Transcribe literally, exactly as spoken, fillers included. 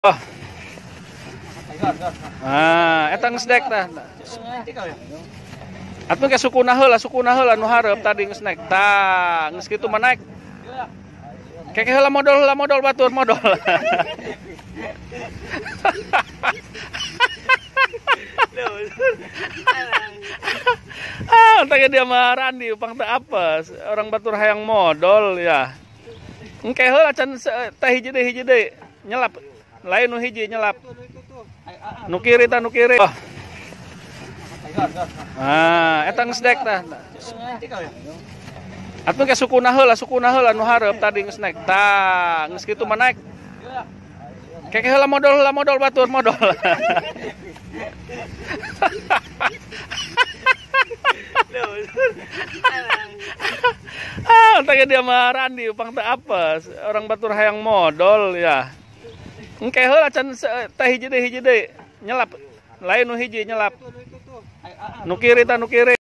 Oh. Ah, eta geus dek tah. Atuh ke sukuna heula, sukuna heula nu hareup tadi geus naik. Tah, geus kitu mah naik. Keke heula modal heula modal batur modal. Ah, tanya dia mah Randi upang teu apes. Orang batur hayang modal ya. Engke heula can teh hiji deui hiji deui nyelap. Lain nu hiji nyelap. Nu kiri tah nu kiri. Oh. Ah, eta geus dek tah. Atuh ke sukuna heula, sukuna heula nu hareup tadi geus naik. Tah, geus kitu mah naik. Keke heula modal heula modal batur modal. Ah, tanya dia mah Randi upang teu apes. Orang batur hayang modal ya. Engke heula can teh hiji deui hiji deui nyelap. Lain nu hiji nyelap. Nu kiri tah nu kiri.